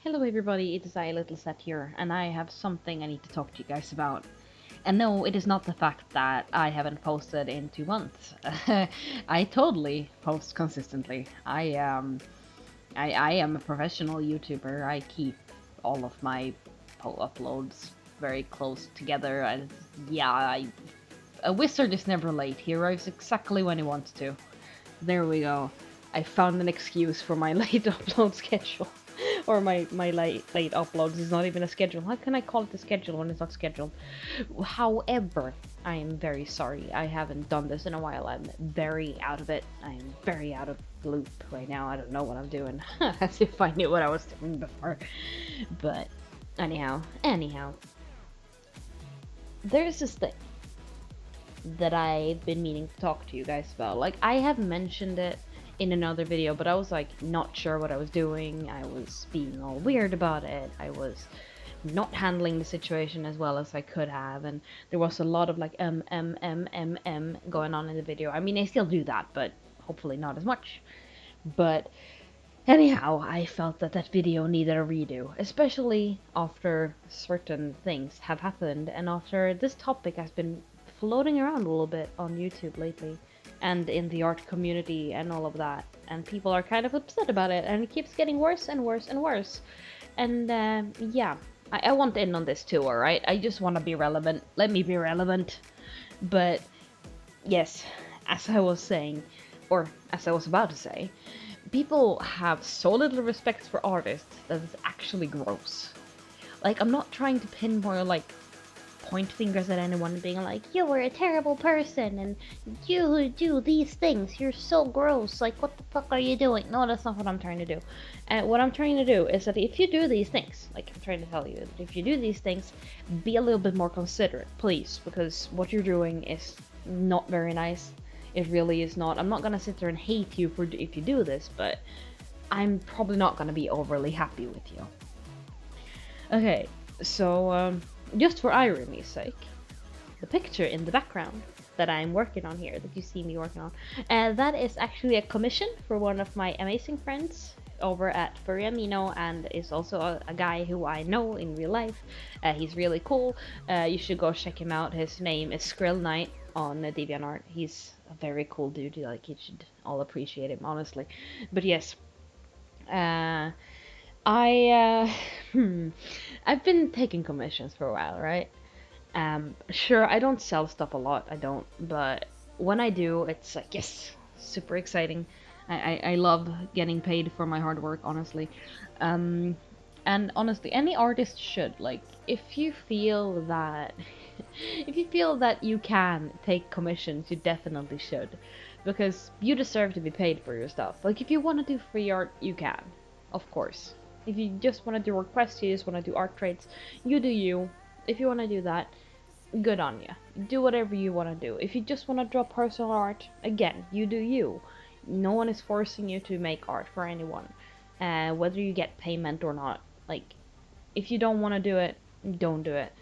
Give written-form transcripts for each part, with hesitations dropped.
Hello everybody, it is I, Little Set here, and I have something I need to talk to you guys about. And no, it is not the fact that I haven't posted in 2 months. I totally post consistently. I am a professional YouTuber. I keep all of my uploads very close together, and yeah, a wizard is never late. He arrives exactly when he wants to. There we go. I found an excuse for my late upload schedule. Or my late uploads is not even a schedule. How can I call it a schedule when it's not scheduled? However, I am very sorry. I haven't done this in a while. I'm very out of it. I am very out of the loop right now. I don't know what I'm doing. As if I knew what I was doing before. But anyhow. There's this thing that I've been meaning to talk to you guys about. Like, I have mentioned it in another video, but I was like not sure what I was doing. I was being all weird about it. I was not handling the situation as well as I could have, and there was a lot of like going on in the video. I mean, I still do that, but hopefully not as much. But anyhow, I felt that that video needed a redo, especially after certain things have happened and after this topic has been floating around a little bit on YouTube lately and in the art community and all of that, and people are kind of upset about it, and it keeps getting worse and worse and worse. And yeah, I want in on this too, alright? I just want to be relevant. Let me be relevant. But yes, as I was saying, or as I was about to say, people have so little respect for artists that it's actually gross. Like, I'm not trying to pinpoint, like, point fingers at anyone being like, you were a terrible person and you do these things, you're so gross, like what the fuck are you doing? No, that's not what I'm trying to do. And what I'm trying to do is that if you do these things, like I'm trying to tell you, that if you do these things, be a little bit more considerate, please, because what you're doing is not very nice. It really is not. I'm not gonna sit there and hate you for if you do this, but I'm probably not gonna be overly happy with you. Okay, so just for irony's sake, the picture in the background that I'm working on here, that you see me working on, that is actually a commission for one of my amazing friends over at Furry Amino, and is also a guy who I know in real life. He's really cool. You should go check him out. His name is Skrill Knight on DeviantArt. He's a very cool dude. Like, you should all appreciate him, honestly. But yes, I've been taking commissions for a while, right? Sure, I don't sell stuff a lot, I don't, but when I do, it's like, yes, super exciting. I love getting paid for my hard work, honestly. And honestly, any artist should, like, if you feel that, if you feel that you can take commissions, you definitely should, because you deserve to be paid for your stuff. Like, if you want to do free art, you can, of course. If you just want to do requests, you just want to do art trades, you do you. If you want to do that, good on you. Do whatever you want to do. If you just want to draw personal art, again, you do you. No one is forcing you to make art for anyone, whether you get payment or not. Like, if you don't want to do it, don't do it.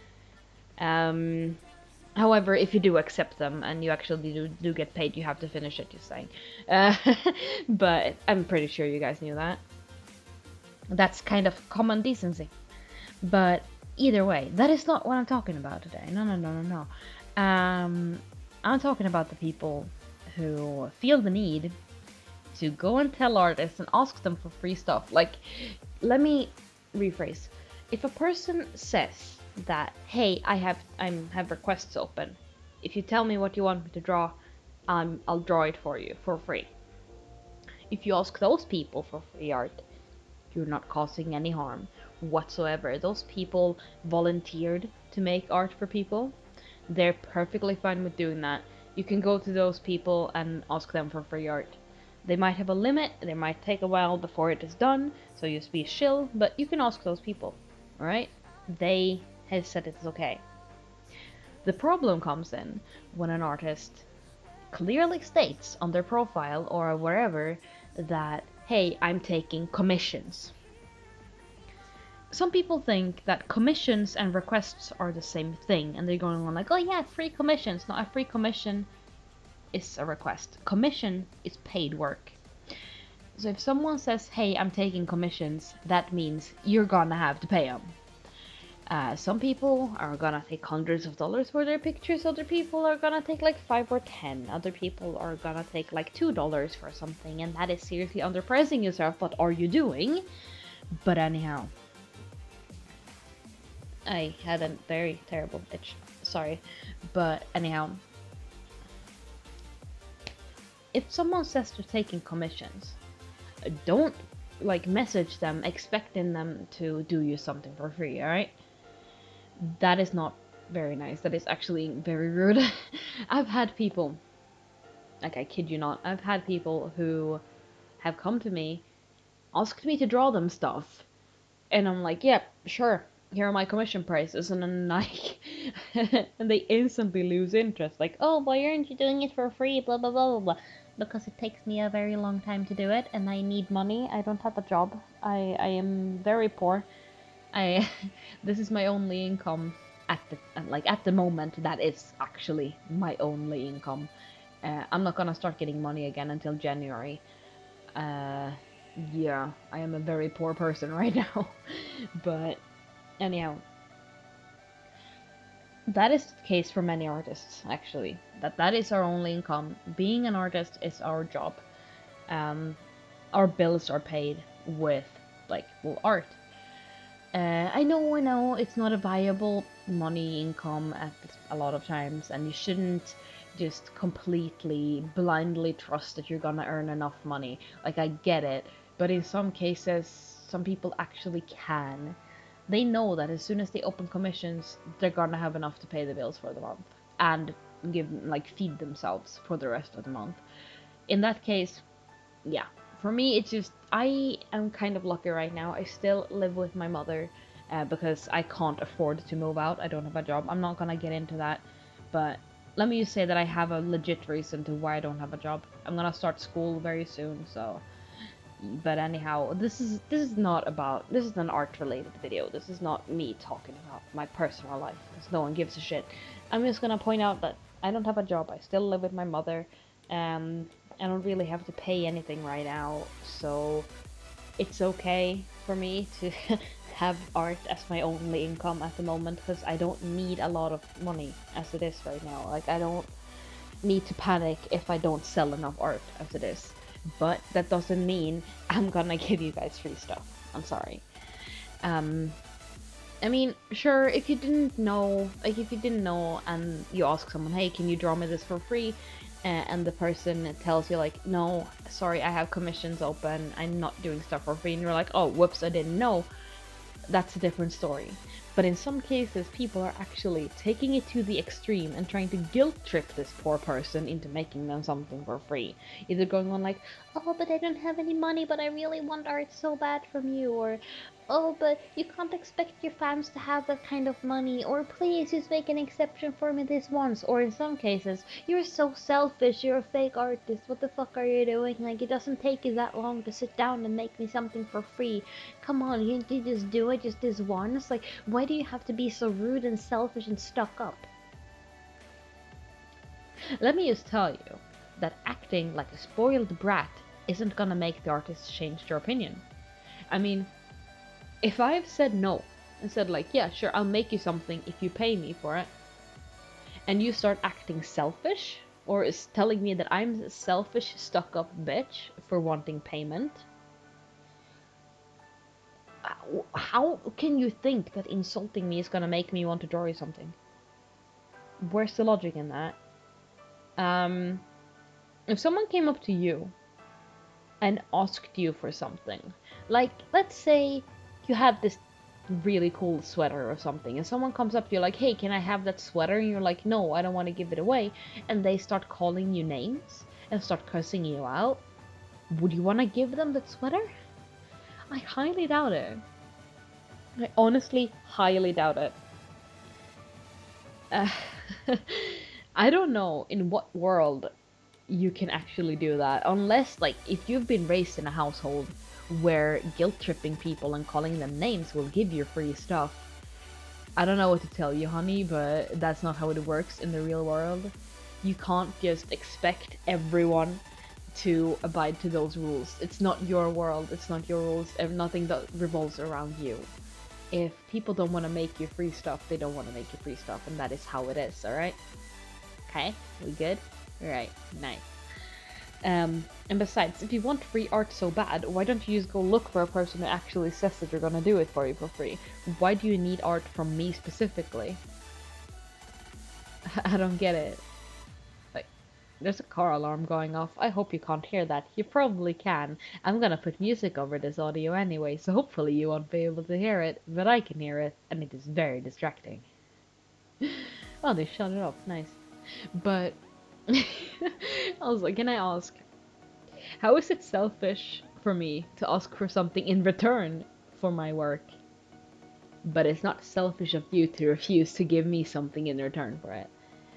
However, if you do accept them and you actually do get paid, you have to finish it, just saying. But I'm pretty sure you guys knew that. That's kind of common decency. But either way, that is not what I'm talking about today. No. I'm talking about the people who feel the need to go and tell artists and ask them for free stuff. Like, let me rephrase. If a person says that, hey, I have requests open. If you tell me what you want me to draw, I'll draw it for you for free. If you ask those people for free art, you're not causing any harm whatsoever. Those people volunteered to make art for people. They're perfectly fine with doing that. You can go to those people and ask them for free art. They might have a limit, they might take a while before it is done, so just be chill, but you can ask those people, alright? They have said it's okay. The problem comes in when an artist clearly states on their profile or wherever that, hey, I'm taking commissions. Some people think that commissions and requests are the same thing, and they're going on like, oh yeah, free commissions. No, a free commission is a request. Commission is paid work. So if someone says, hey, I'm taking commissions, that means you're gonna have to pay them. Some people are gonna take hundreds of dollars for their pictures, other people are gonna take like 5 or 10, other people are gonna take like $2 for something, and that is seriously underpricing yourself. What are you doing? But anyhow, I had a very terrible itch, sorry, but anyhow, if someone says they're taking commissions, don't like message them expecting them to do you something for free, alright? That is not very nice. That is actually very rude. I've had people, like I kid you not, I've had people who have come to me, asked me to draw them stuff, and I'm like, yeah, sure, here are my commission prices, and then like, and they instantly lose interest, like, oh, why aren't you doing it for free, blah blah blah blah blah. Because it takes me a very long time to do it, and I need money. I don't have a job. I am very poor. I this is my only income at the moment. That is actually my only income. I'm not gonna start getting money again until January. Yeah, I am a very poor person right now. But anyhow, that is the case for many artists actually. That is our only income. Being an artist is our job. Our bills are paid with art. I know, it's not a viable money income at a lot of times, and you shouldn't just completely blindly trust that you're gonna earn enough money. Like, I get it, but in some cases, some people actually can. They know that as soon as they open commissions, they're gonna have enough to pay the bills for the month and feed themselves for the rest of the month. In that case, yeah, for me, it's just, I am kind of lucky right now. I still live with my mother because I can't afford to move out. I don't have a job. I'm not gonna get into that, but let me just say that I have a legit reason to why I don't have a job. I'm gonna start school very soon, so. But anyhow, this is an art related video. This is not me talking about my personal life, because no one gives a shit. I'm just gonna point out that I don't have a job. I still live with my mother. I don't really have to pay anything right now, so it's okay for me to have art as my only income at the moment, because I don't need a lot of money as it is right now. Like, I don't need to panic if I don't sell enough art as it is. But that doesn't mean I'm gonna give you guys free stuff. I'm sorry. I mean, sure, if you didn't know and you ask someone, hey, can you draw me this for free? And the person tells you like, no, sorry, I have commissions open, I'm not doing stuff for free, and you're like, oh, whoops, I didn't know. That's a different story. But in some cases, people are actually taking it to the extreme and trying to guilt trip this poor person into making them something for free. Either going on like, oh, but I don't have any money, but I really want art so bad from you, or oh, but you can't expect your fans to have that kind of money, or please just make an exception for me this once, or in some cases, you're so selfish, you're a fake artist, what the fuck are you doing? Like, it doesn't take you that long to sit down and make me something for free. Come on, can't you just do it just this once? Like, why do you have to be so rude and selfish and stuck up? Let me just tell you that acting like a spoiled brat isn't gonna make the artist change their opinion. I mean, if I've said no and said like, yeah, sure, I'll make you something if you pay me for it, and you start acting selfish, or is telling me that I'm a selfish, stuck-up bitch for wanting payment, how can you think that insulting me is gonna make me want to draw you something? Where's the logic in that? If someone came up to you and asked you for something, like, let's say you have this really cool sweater or something, and someone comes up to you like, hey, can I have that sweater? And you're like, no, I don't want to give it away, and they start calling you names and start cursing you out, would you want to give them that sweater? I highly doubt it. I honestly highly doubt it. I don't know in what world you can actually do that, unless, like, if you've been raised in a household where guilt-tripping people and calling them names will give you free stuff. I don't know what to tell you, honey, but that's not how it works in the real world. You can't just expect everyone to abide to those rules. It's not your world, it's not your rules, nothing that revolves around you. If people don't want to make you free stuff, they don't want to make you free stuff, and that is how it is, alright? Okay, we good? Alright, nice. And besides, if you want free art so bad, why don't you just go look for a person who actually says that they're gonna do it for you for free? Why do you need art from me specifically? I don't get it. Like, there's a car alarm going off. I hope you can't hear that. You probably can. I'm gonna put music over this audio anyway, so hopefully you won't be able to hear it, but I can hear it, and it is very distracting. Oh, they shut it off. Nice. But I was like, can I ask, how is it selfish for me to ask for something in return for my work? But it's not selfish of you to refuse to give me something in return for it.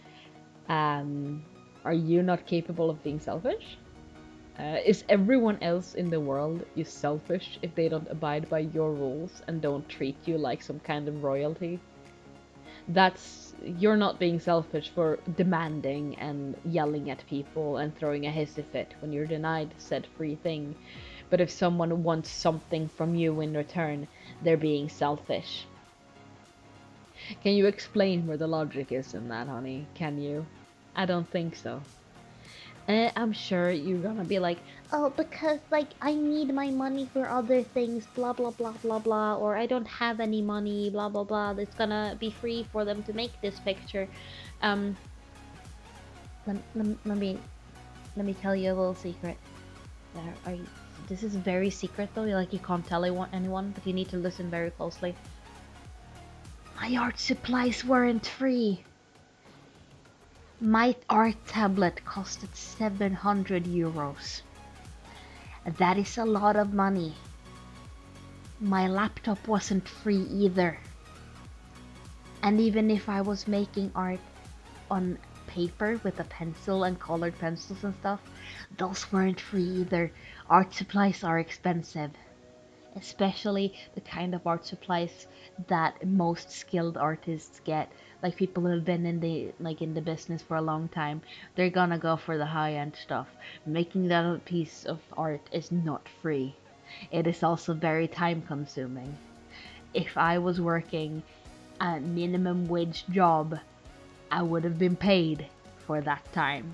Are you not capable of being selfish? Is everyone else in the world just selfish if they don't abide by your rules and don't treat you like some kind of royalty? You're not being selfish for demanding and yelling at people and throwing a hissy fit when you're denied said free thing. But if someone wants something from you in return, they're being selfish. Can you explain where the logic is in that, honey? Can you? I don't think so. I'm sure you're gonna be like, oh, because, like, I need my money for other things, blah, blah, blah, blah, blah, or I don't have any money, blah, blah, blah, it's gonna be free for them to make this picture. Let me tell you a little secret. This is very secret, though, like, you can't tell anyone, but you need to listen very closely. My art supplies weren't free. My art tablet costed 700 euros. That is a lot of money. My laptop wasn't free either. And even if I was making art on paper with a pencil and colored pencils and stuff, those weren't free either. Art supplies are expensive. Especially the kind of art supplies that most skilled artists get. Like people who have been in the business for a long time, they're gonna go for the high-end stuff. Making that piece of art is not free. It is also very time-consuming. If I was working a minimum wage job, I would have been paid for that time.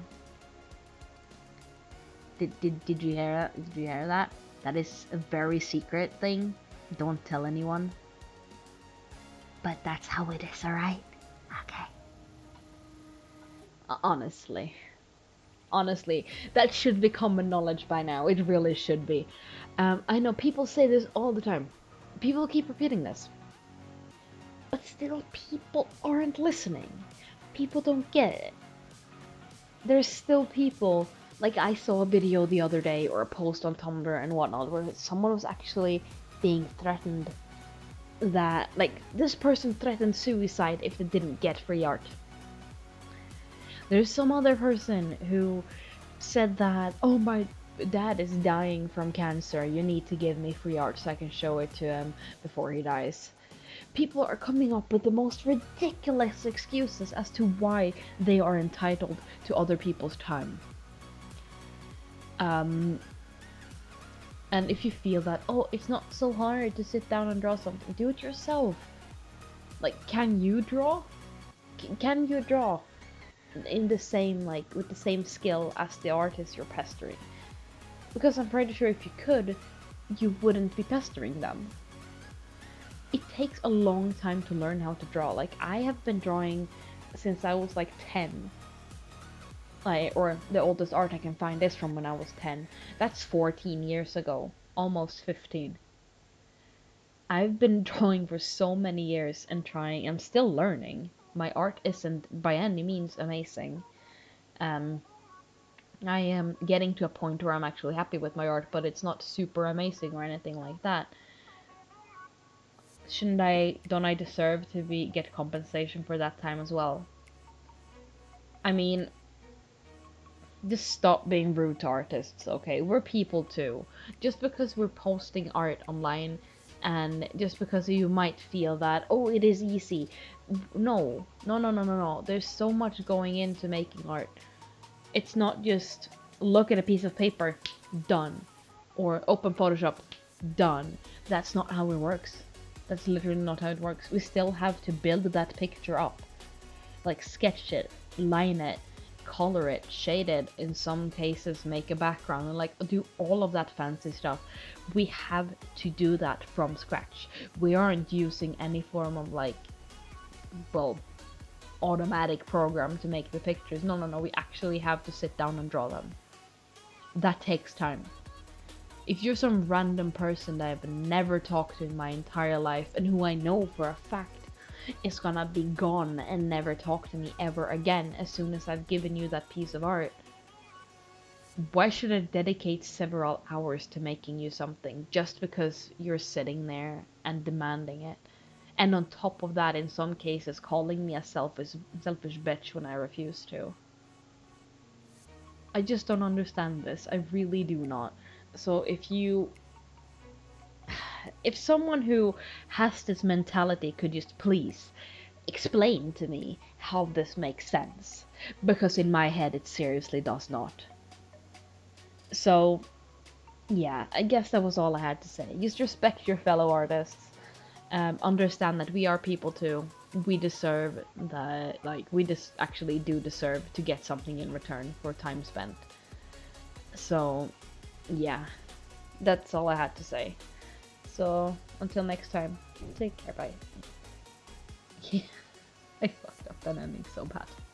Did you hear that? Did you hear that? That is a very secret thing. Don't tell anyone. But that's how it is, alright? Okay. Honestly, that should be common knowledge by now. It really should be. I know people say this all the time. People keep repeating this. But still, people aren't listening. People don't get it. There's still people, like I saw a video the other day, or a post on Tumblr and whatnot, where someone was actually being threatened that, like, this person threatened suicide if they didn't get free art. There's some other person who said that, oh, my dad is dying from cancer, you need to give me free art so I can show it to him before he dies. People are coming up with the most ridiculous excuses as to why they are entitled to other people's time. And if you feel that, oh, it's not so hard to sit down and draw something, do it yourself. Like, can you draw? Can you draw in the same, like, with the same skill as the artist you're pestering? Because I'm pretty sure if you could, you wouldn't be pestering them. It takes a long time to learn how to draw. Like, I have been drawing since I was like 10. Or the oldest art I can find is from when I was 10. That's 14 years ago. Almost 15. I've been drawing for so many years and trying. I'm still learning. My art isn't by any means amazing. I am getting to a point where I'm actually happy with my art, but it's not super amazing or anything like that. Don't I deserve to get compensation for that time as well? I mean, just stop being rude to artists, okay? We're people too. Just because we're posting art online, and just because you might feel that, oh, it is easy. No. There's so much going into making art. It's not just look at a piece of paper, done. Or open Photoshop, done. That's not how it works. That's literally not how it works. We still have to build that picture up. Like sketch it, line it, color it, shade it, in some cases make a background, and like do all of that fancy stuff. We have to do that from scratch. We aren't using any form of like, well, automatic program to make the pictures. No, we actually have to sit down and draw them. That takes time. If you're some random person that I've never talked to in my entire life, and who I know for a fact is gonna be gone and never talk to me ever again as soon as I've given you that piece of art, why should I dedicate several hours to making you something just because you're sitting there and demanding it? And on top of that, in some cases, calling me a selfish bitch when I refuse to. I just don't understand this. I really do not. So if someone who has this mentality could just please explain to me how this makes sense, because in my head it seriously does not. So yeah, I guess that was all I had to say. Just respect your fellow artists. Understand that we are people too. We deserve that, like, we just actually do deserve to get something in return for time spent. So yeah, that's all I had to say. So until next time, take care, bye. Yeah, I fucked up that ending so bad.